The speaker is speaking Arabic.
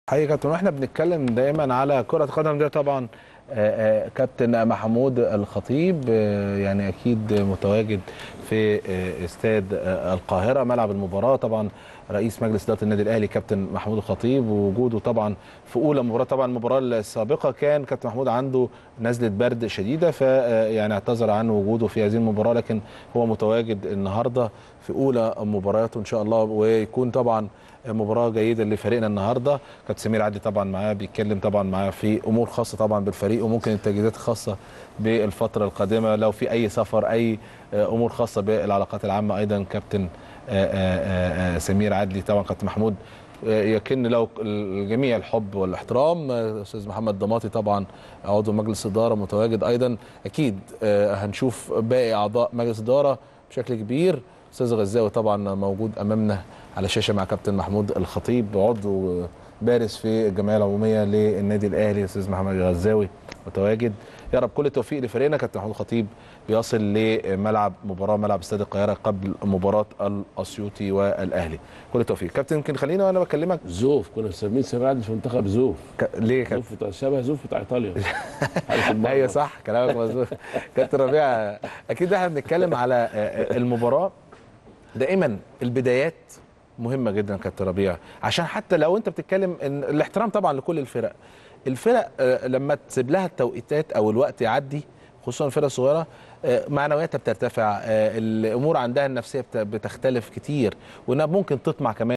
حقيقة كابتن، واحنا بنتكلم دايما على كرة قدم دي طبعا كابتن محمود الخطيب يعني اكيد متواجد في استاد القاهرة ملعب المباراة. طبعا رئيس مجلس إدارة النادي الاهلي كابتن محمود الخطيب، ووجوده طبعا في اولى مباراة. طبعا المباراة السابقة كان كابتن محمود عنده نزلة برد شديدة، يعني اعتذر عن وجوده في هذه المباراة، لكن هو متواجد النهارده في اولى مبارياته ان شاء الله، ويكون طبعا مباراه جيده لفريقنا النهارده. كابتن سمير عدلي طبعا معاه، بيتكلم طبعا معاه في امور خاصه طبعا بالفريق، وممكن التجهيزات الخاصه بالفتره القادمه لو في اي سفر، اي امور خاصه بالعلاقات العامه. ايضا كابتن سمير عدلي طبعا كابتن محمود يكن له الجميع الحب والاحترام. استاذ محمد ضماطي طبعا عضو مجلس اداره متواجد ايضا. اكيد هنشوف باقي اعضاء مجلس اداره بشكل كبير. استاذ غزاوي طبعا موجود امامنا على الشاشه مع كابتن محمود الخطيب، عضو بارز في الجمعيه العموميه للنادي الاهلي. استاذ محمد غزاوي متواجد. يا رب كل التوفيق لفريقنا. كابتن محمود الخطيب بيصل لملعب مباراه، ملعب استاد القاهره، قبل مباراه الاسيوطي والاهلي. كل التوفيق كابتن. يمكن خلينا وانا بكلمك زوف، كنا مسمين سمير عدلي في منتخب زوف. ليه كابتن؟ زوف بتاع شبه زوف بتاع ايطاليا. حارس ايوه المرمى. صح كلامك مظبوط. كابتن ربيع، اكيد احنا بنتكلم على المباراه. دائما البدايات مهمه جدا كابتن ربيع، عشان حتى لو انت بتتكلم ان الاحترام طبعا لكل الفرق لما تسيب لها التوقيتات او الوقت يعدي، خصوصا الفرق الصغيره معنوياتها بترتفع، الامور عندها النفسيه بتختلف كتير، وانها ممكن تطمع كمان